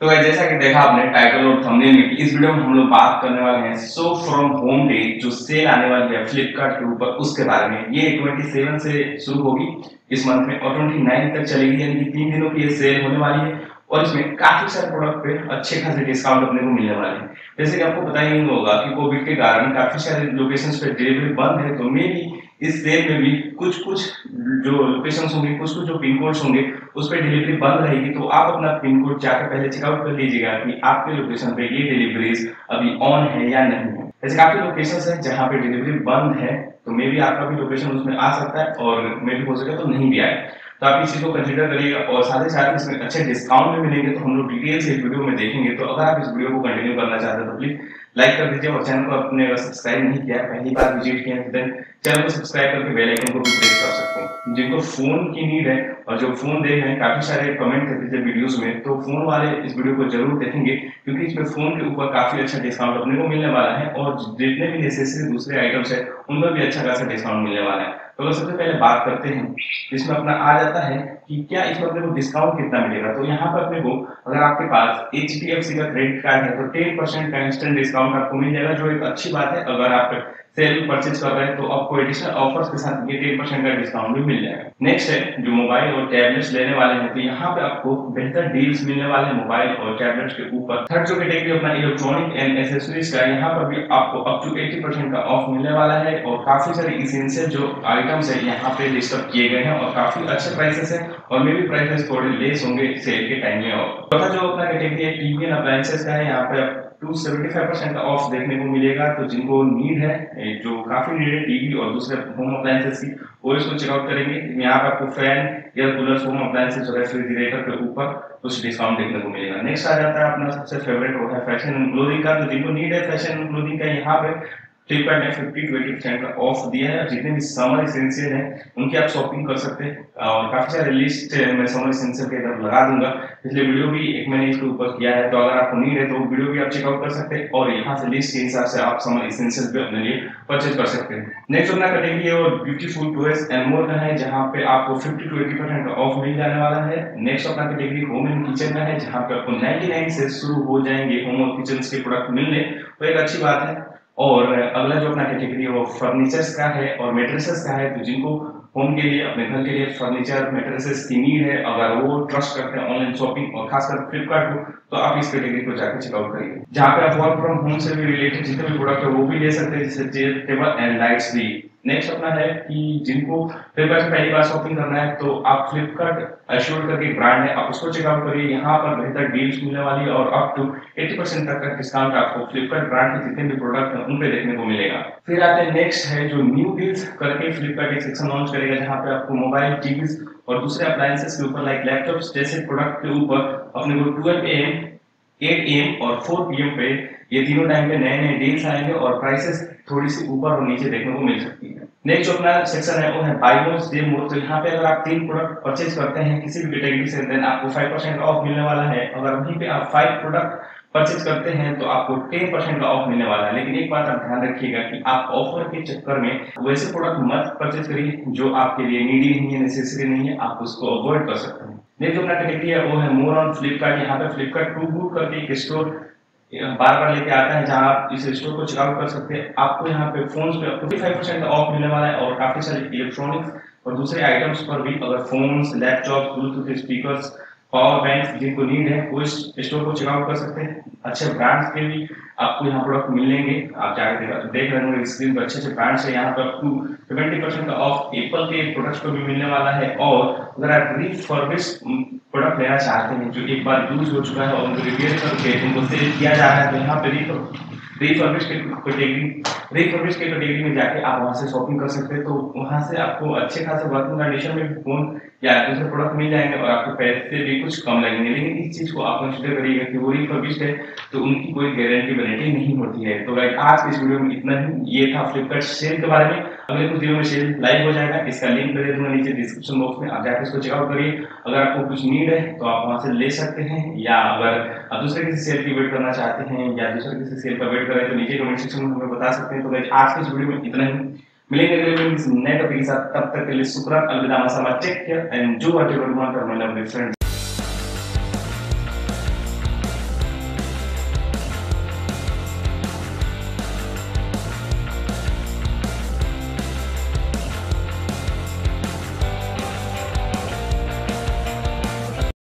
तो गाइस जैसा कि देखा आपने टाइटल और थंबनेल में कि इस वीडियो में हम लोग बात करने वाले हैं सो फ्रॉम होम डे जो सेल आने वाली है फ्लिपकार्ट के ऊपर उसके बारे में। ये 27 से शुरू होगी इस मंथ में और 29 तक चलेगी, यानी कि 3 दिनों की ये सेल होने वाली है और इसमें काफी सारे प्रोडक्ट पे अच्छे खासे डिस्काउंट अपने को मिलने वाले हैं। जैसे कि आपको पता ही होगा कि कोविड के कारण काफी सारे लोकेशंस पे डिलीवरी बंद है, तो मे भी इस सेल में भी कुछ कुछ जो लोकेशंस होंगे, कुछ कुछ जो पिन कोड्स होंगे उस पर डिलीवरी बंद रहेगी। तो आप अपना पिन कोड जाकर पहले चेकआउट कर लीजिएगा कि आपके लोकेशन पे ये डिलीवरीज अभी ऑन है या नहीं है। ऐसे काफी लोकेशंस हैं जहां पे डिलीवरी बंद है, तो मे भी आपका भी लोकेशन उसमें आ सकता है और मे भी हो सके तो नहीं भी आए। तो आप इस चीज को कंसीडर करिएगा और साथ ही साथ इसमें अच्छे डिस्काउंट भी मिलेंगे, तो हम लोग डिटेल से इस वीडियो में देखेंगे। तो अगर आप इस वीडियो को कंटिन्यू करना चाहते हैं तो प्लीज लाइक कर दीजिए और चैनल को अपने अगर सब्सक्राइब नहीं किया, पहली बार विजिट किया तो चैनल को सब्सक्राइब करके बेल आइकन को भी प्रेस कर सकते हैं। जिनको फोन की नीड है और जो फोन देख रहे हैं, काफी सारे कमेंट करते थे वीडियोस में, तो फोन वाले इस वीडियो को जरूर देखेंगे क्योंकि इसमें फोन के ऊपर काफी अच्छा डिस्काउंट अपने को मिलने वाला है और जितने भी नेसेसरी दूसरे आइटम्स है उन पर भी अच्छा खासा डिस्काउंट मिलने वाला है। तो सबसे पहले बात करते हैं, इसमें अपना आ जाता है कि क्या इसमें अपने को डिस्काउंट कितना मिलेगा। तो यहाँ पर अपने को अगर आपके पास HDFC का क्रेडिट कार्ड है तो 10% का इंस्टेंट डिस्काउंट आपको मिल जाएगा, जो एक अच्छी बात है। अगर आप सेल परचेज कर रहे हैं तो आपको एडिशनल ऑफर्स के साथ ये 10% का डिस्काउंट भी मिल जाएगा। नेक्स्ट है जो मोबाइल और टैबलेट्स लेने वाले हैं, तो यहाँ पे आपको बेहतर डील्स मिलने वाले हैं मोबाइल और टैबलेट्स के ऊपर। थर्ड जो कैटेगरी अपना इलेक्ट्रॉनिक एंड एसेसरीज का, यहाँ पर भी आपको अप टू 80% का ऑफ मिलने वाला है और काफी सारे इसेंशियल जो आइटम्स है यहाँ पे लिस्ट अप किए गए हैं और काफी अच्छे प्राइसेस है और मे भी प्राइसेस थोड़े लेस होंगे सेल के टाइम में। और चौथा जो अपना कैटेगरी है टीवी एंड अप्लायंसेस का है, यहाँ पे 275% का ऑफ देखने को मिलेगा। तो जिनको नीड है, जो काफी नीड है टीवी और दूसरे होम अप्लायंसेस की, वो इसको चेकआउट करेंगे। यहाँ पे आपको fan, air cooler, home appliances और रेफ्रिजरेटर के ऊपर कुछ डिस्काउंट देखने को मिलेगा। नेक्स्ट आ जाता है अपना सबसे फेवरेट, वो है फैशन एंड क्लोथिंग का। तो जिनको नीड है फैशन एंड क्लोथिंग का, यहाँ पे फ्लिपकार्ट ने 50-20% का ऑफ दिया है। जितने भी समर इसेंशियल है उनकी आप शॉपिंग कर सकते हैं और काफी सारे लिस्ट मैं समर इसेंशियल के इधर लगा दूंगा। पिछले वीडियो भी एक मैंने इसके ऊपर किया है, तो अगर आपको नीड है तो वो वीडियो भी आप चेकआउट कर सकते हैं और यहाँ से लिस्ट के हिसाब से आप समर इसेंशियल भी अपने लिए परचेज कर सकते हैं। नेक्स्ट अपना कैटेगरी है और ब्यूटीफुल टॉयज एंड मोर का है, जहाँ पे आपको 50-80% का ऑफ मिल जाने वाला है। नेक्स्ट अपना कैटेगरी होम एंड किचन का है, जहाँ पे आपको 99 से शुरू हो जाएंगे होम और किचन के प्रोडक्ट मिलने, तो एक अच्छी बात है। और अगला जो अपना कैटेगरी है वो फर्नीचर्स का है और मेट्रेसेस का है। तो जिनको होम के लिए, अपने घर के लिए फर्नीचर मेट्रेसेस की नीड है, अगर वो ट्रस्ट करते हैं ऑनलाइन शॉपिंग और खासकर फ्लिपकार्ट को, तो आप इस कैटेगरी को जाकर चेकआउट करिए, जहाँ पे आप वर्क फ्रॉम होम से भी रिलेटेड जितने भी प्रोडक्ट है वो भी ले सकते हैं, जैसे चेयर, टेबल एंड लाइट्स भी। नेक्स्ट अपना है कि जिनको फ्लिपकार्ट से पहली बार शॉपिंग करना है तो आप फ्लिपकार्ट एश्योर्ड करके ब्रांड है, आप उसको चेकआउट करिए। यहाँ पर बेहतर डील्स मिलने वाली है और अप टू 80% तक का डिस्काउंट आपको फ्लिपकार्ट ब्रांड के जितने भी प्रोडक्ट हैं उन पे देखने को मिलेगा। फिर आते हैं नेक्स्ट है जो न्यू डील्स करके फ्लिपकार्ट एक सेक्शन लॉन्च करेगा, जहाँ पे आपको मोबाइल, टीवीज और दूसरे अप्लायंसेस के ऊपर लाइक लैपटॉप्स जैसे प्रोडक्ट के ऊपर अपने को 12 AM, 8 AM और 4 PM पे ये तीनों टाइम पे नए नए डील्स आएंगे और प्राइसेस थोड़ी सी ऊपर और नीचे देखने को मिल सकती है। नेक्स्ट जो अपना सेक्शन है वो है बाय मोर सेव मोर। तो यहाँ पे अगर आप 3 प्रोडक्ट परचेज करते हैं किसी भी कैटेगरी से, देन आपको 5% का ऑफ मिलने वाला है। अगर वहीं पे आप 5 प्रोडक्ट परचेज करते हैं तो आपको 10% का ऑफ मिलने वाला है। लेकिन एक बात आप ध्यान रखिएगा कि आप ऑफर के चक्कर में वैसे प्रोडक्ट मत परचेज करिए जो आपके लिए नीडी नहीं है, नेसेसरी नहीं है, आप उसको अवॉइड कर सकते हैं। नेक्स्ट जो अपना कैटेगरी है वो है मोर ऑन फ्लिपकार्ट। यहाँ पे फ्लिपकार्ट टू गुड करके एक स्टोर बार बार लेके आता है, जहां आप इस स्टोर को चेकआउट कर सकते हैं। आपको यहाँ पे फोन्स पे 55% का ऑफ मिलने वाला है और काफी सारे इलेक्ट्रॉनिक्स और दूसरे आइटम्स पर भी, अगर phones, laptop, Bluetooth speakers, power bank जिनको नीड है वो इस स्टोर को चेकआउट कर सकते हैं। अच्छे ब्रांड्स के भी आपको यहाँ प्रोडक्ट मिलेंगे, आप जाकर देख रहे होंगे स्क्रीन पर, अच्छे अच्छे ब्रांड्स है। यहाँ पे अप टू 70% का ऑफ एप्पल के प्रोडक्ट्स को भी मिलने वाला है। और अगर आप रिफर्बिश प्रोडक्ट लेना चाहते हैं जो एक बार यूज हो चुका है और उनको रिपेयर करके उनको सेल किया जा रहा है, तो यहाँ पे रिफर्बिश के कैटेगरी में जाके आप वहां से शॉपिंग कर सकते हैं। तो वहां से आपको अच्छे खासे वर्किंग कंडीशन में फोन या दूसरे प्रोडक्ट मिल जाएंगे और आपके पैसे भी कुछ कम लगेंगे। लेकिन इस चीज को आप कंसीडर करिएगा कि वो रिफर्बिश्ड है तो उनकी कोई गारंटी वारंटी नहीं होती है। तो गाइस आज के इस वीडियो में इतना ही। ये था फ्लिपकार्ट सेल के बारे में। अगले कुछ दिनों में सेल लाइव हो जाएगा, इसका लिंक दे दूंगा नीचे डिस्क्रिप्शन बॉक्स में, आप जाकर इसको चेकआउट करिए। अगर आपको कुछ नीड है तो आप वहां से ले सकते हैं, या अगर आप दूसरे किसी सेल की वेट करना चाहते हैं या दूसरे किसी सेल का वेट करें तो नीचे कमेंट सेक्शन में हमें बता सकते हैं। तो गाइस आज के इस वीडियो में इतना ही। मिलेंगे अगले नए टॉपिक के साथ, तब तक के लिए शुक्रिया, अलविदा, मसाला, take care and do whatever you want, my lovely friends.